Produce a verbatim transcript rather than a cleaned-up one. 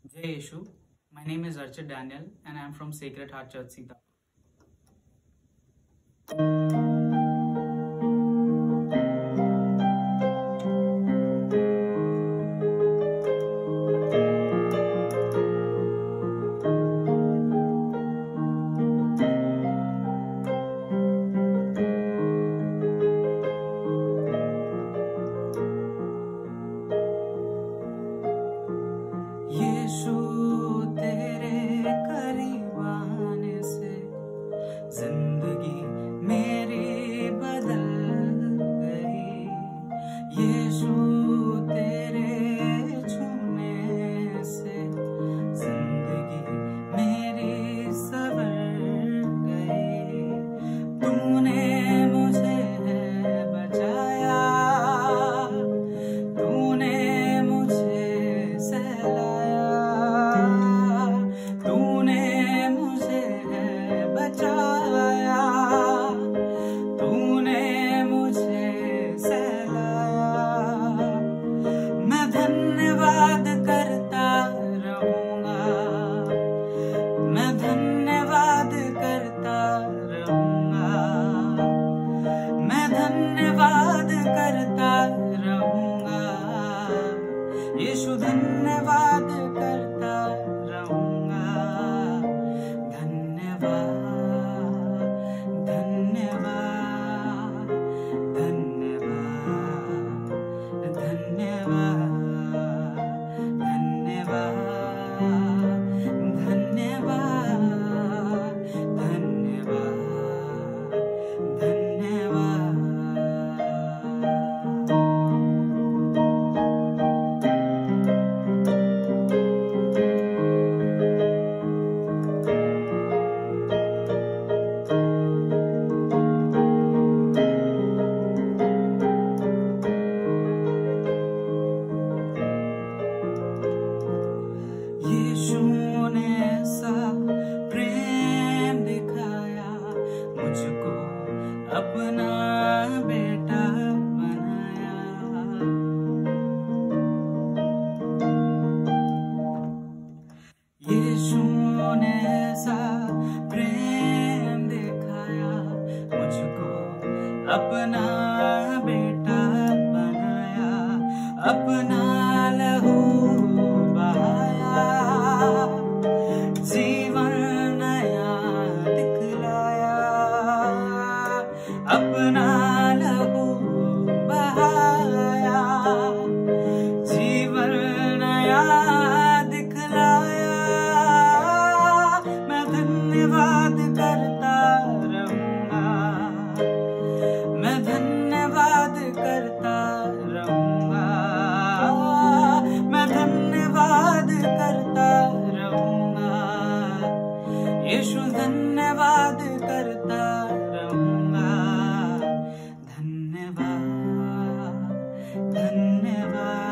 Jai Yeshu. My name is Archit Daniel and I am from Sacred Heart Church, Sita. यीशु तेरे करीब आने से जिंदगी मेरी बदल गई। यीशु तेरे छूने से जिंदगी मेरी संवर गई। तूने मुझे बचाया, तूने मुझे सहलाया, तूने मुझे बचाया, तूने मुझे सहलाया। मैं धन्यवाद करता रहूंगा, मैं धन्यवाद करता रहूंगा, मैं धन्यवाद करता रहूंगा। यीशु धन्यवाद करता रहूंगा। धन्यवाद, धन्यवाद, धन्यवाद, धन्यवाद, धन्यवाद, धन्यवाद, धन्यवाद, धन्यवाद। यीशु ने ऐसा प्रेम दिखाया, मुझको अपना बेटा बनाया। यीशु ने ऐसा प्रेम दिखाया, मुझको अपना बेटा बनाया, अपना लहू बहाया, जीवन नया दिखलाया, अपना लहू बहाया, जीवन नया दिखलाया। मैं धन्यवाद करता रहूंगा, मैं धन्यवाद करता रहूंगा, मैं धन्यवाद करता रहूंगा। यीशु धन्यवाद करता रहूंगा। धन्यवाद, धन्यवाद।